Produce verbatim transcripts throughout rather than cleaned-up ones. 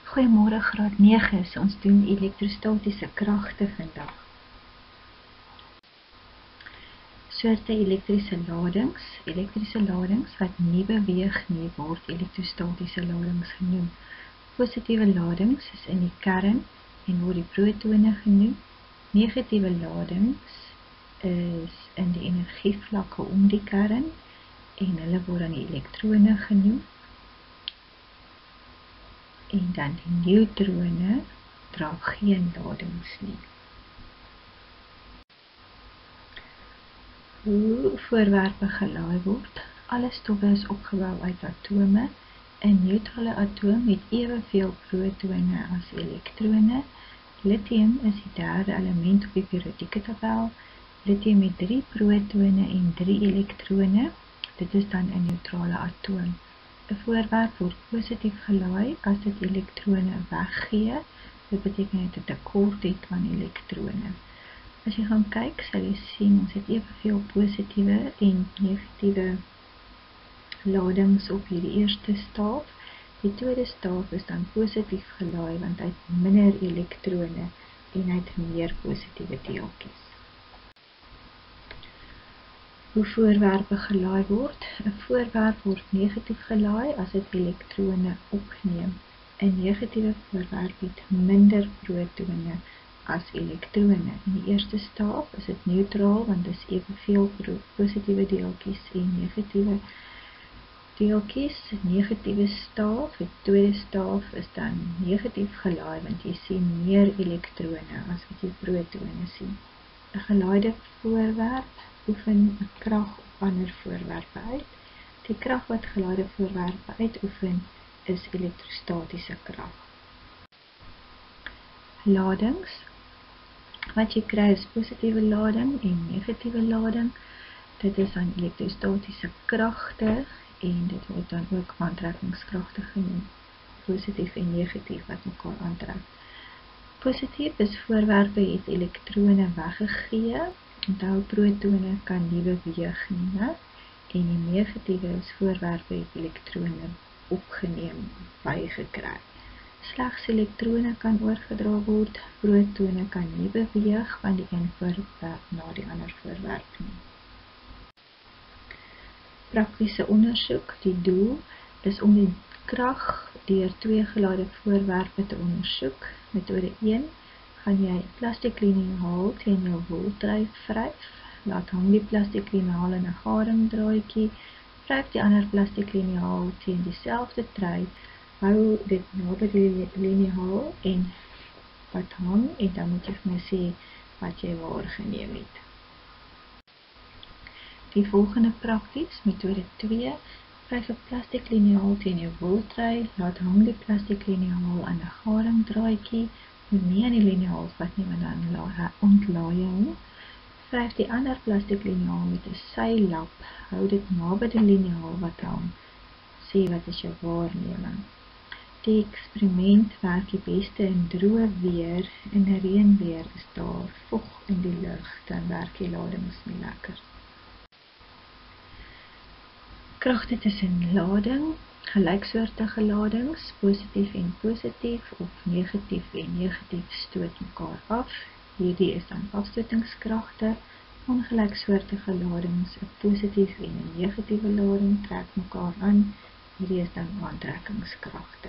Goeiemôre graad nege, ons doen elektrostatiese kragte vandag. Soorte elektriese ladings. Elektriese ladings wat nie beweeg nie word elektrostatiese ladings genoem. Positiewe ladings is in die kern en word die protone genoem. Negatiewe ladings is in die energievlakke om die kern en hulle word dan die elektrone genoem. En dan die neutrone dra geen ladings nie. Hoe voorwerpe gelaai word. Alle stowwe is opgebou uit atome. 'n neutrale atoom het eweveel protone as elektrone. Lithium is die derde element op die periodieke tabel. Lithium het drie protone en drie elektrone. Dit is dan 'n neutrale atoom. 'n voorwerp word positief gelaai as dit elektrone weggee. Dit beteken dat dit 'n tekort het aan elektrone. As jy gaan kyk, sal jy sien ons het eweveel positiewe en negatiewe ladings op hierdie eerste staaf. Die tweede staaf is dan positief gelaai want hy het minder elektrone en hy het meer positiewe deeltjies. Hoe voorwerpe gelaai word. 'n voorwerp word negatief gelaai as dit elektrone opneem. 'n negatiewe voorwerp het minder protone as elektrone. In die eerste staaf is dit neutraal want dit is eweveel positiewe deeltjies en negatiewe deeltjies. Negatiewe staaf, die tweede staaf is dan negatief gelaai want jy sien meer elektrone as wat jy protone sien. 'n gelaaide voorwerp oefen 'n krag op ander voorwerpe uit. Die krag wat gelaaide voorwerpe uitoefen is elektrostatiese krag. Ladings. Wat jy kry is positiewe lading en negatiewe lading. Dit is dan elektrostatiese kragte en dit word dan ook aantrekkingskragte genoem. Positief en negatief wat mekaar aantrek. Positief is voorwerpe het elektrone weggegee. Onthou protone kan nie beweeg nie, ne? En die negatiewe is voorwerpe het elektrone opgeneem, bygekry. Slegs elektrone kan oorgedra word, protone kan nie beweeg van die een voorwerp na die ander voorwerp nie. Praktiese ondersoek, die doel is om die krag deur twee gelaaide voorwerpe te ondersoek. Metode een, gaan jy plastiek liniaal teen jou woltrui vryf. Laat hang die plastiek liniaal in 'n garingdraadjie. Vryf die ander plastiek liniaal teen dieselfde trui. Hou dit naby die liniaal en wat hang en dan moet jy vir my sê wat jy waargeneem het. Die volgende prakties, metode twee, vryf 'n plastiek liniaal teen jou woltrui. Laat hang die plastiek liniaal aan 'n garingdraadjie. Moet nie aan die liniaal vat nie, want dan ontlaai jy hom. Vryf die ander plastiek liniaal met 'n seilap. Hou dit naby die liniaal wat hang. Sê wat is jou waarneming. Die eksperiment werk die beste in droë weer. In reën weer is daar vog in die lug, dan werk die ladings nie lekker. Kragte tussen lading. Gelyksoortige ladings, positief en positief of negatief en negatief stoot mekaar af. Hierdie is dan afstotingskragte. Ongelyksoortige ladings, 'n positief en 'n negatiewe lading trek mekaar aan. Hierdie is dan aantrekkingskragte.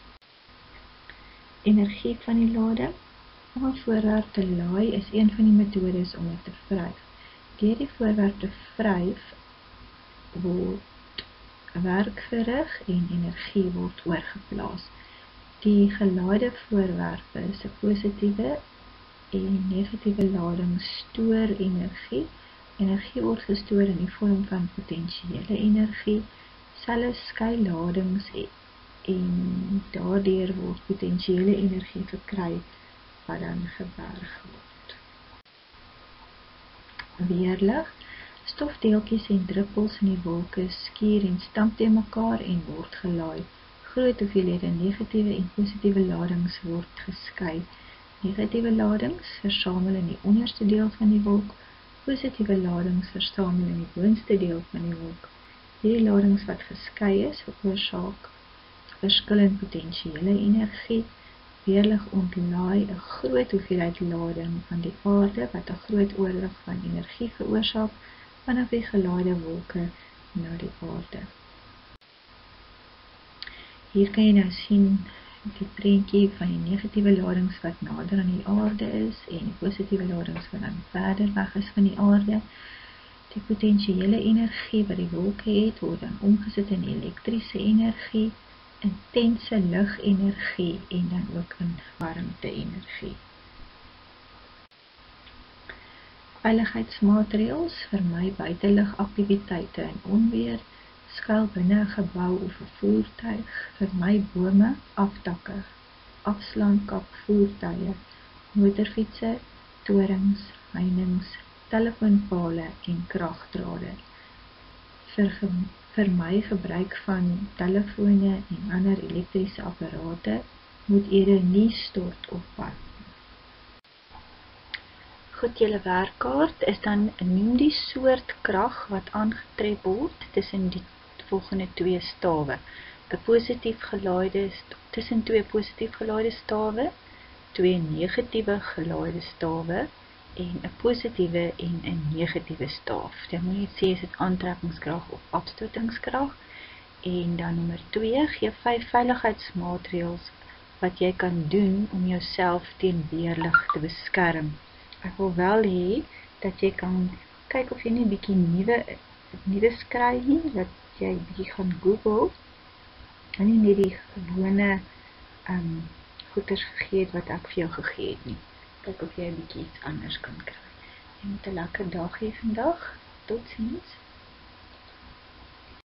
Energie van die lading. Om 'n voorwerp te laai is een van die metodes om dit te vryf. Deur die voorwerp te vryf word werk verrig en energie word oorgeplaas. Die gelaaide voorwerpe is 'n positiewe en negatiewe lading stoor energie. Energie word gestoor in die vorm van potensiële energie. Selle skei ladings en daardeur word potensiële energie verkry wat dan geberg word. Weerlig. Stofdeeltjies en druppels in die wolke skuur en stamp teen mekaar en word gelaai. Groot hoeveelhede negatiewe en positiewe ladings word geskei. Negatiewe ladings versamel in die onderste deel van die wolk. Positiewe ladings versamel in die boonste deel van die wolk. Hierdie ladings wat geskei is, veroorsaak verskil in potensiële energie. Weerlig ontlaai 'n groot hoeveelheid lading van die aarde, wat 'n groot oorlog van energie veroorsaak vanaf die gelaaide wolke na die aarde. Hier kan jy nou sien die prentjie van die negatiewe ladings wat nader aan die aarde is en die positiewe ladings wat dan verder weg is van die aarde. Die potensiële energie wat die wolke het, word dan omgesit in elektriese energie, intense ligenergie en dan ook in warmte-energie. Veiligheidsmaatreëls vermy buitelugaktiwiteite en onweer, skuil binne 'n gebou of 'n voertuig, vermy bome, aftakke, afslaan kap voertuie, motorfietsse, torings, heininge, telefoonpale en kragdrade. Vir, vermy gebruik van telefone en ander elektriese apparate, moet eerder nie stort of vat. Goed, julle werkkaart is dan noem die soort krag wat aangetref word tussen die volgende twee stawe. 'n Positief gelaaide tussen twee positief gelaaide stawe, twee negatiewe gelaaide stawe en 'n positiewe en 'n negatiewe staaf. Dan moet jy sê is dit aantrekkingskrag of afstotingskrag. En dan nommer twee, gee vyf veiligheidsmaatreëls wat jy kan doen om jouself teen weerlig te beskerm. Ek wil wel hê dat jy kan kyk of jy nie bietjie nuwe nuwe skry nie, dat jy bietjie gaan Google en nie net die gewone um, goeders gegee het wat ek vir jou gegee het nie. Kyk of jy bietjie iets anders kan kry. Jy moet 'n lekker dag hê vandag. Totsiens.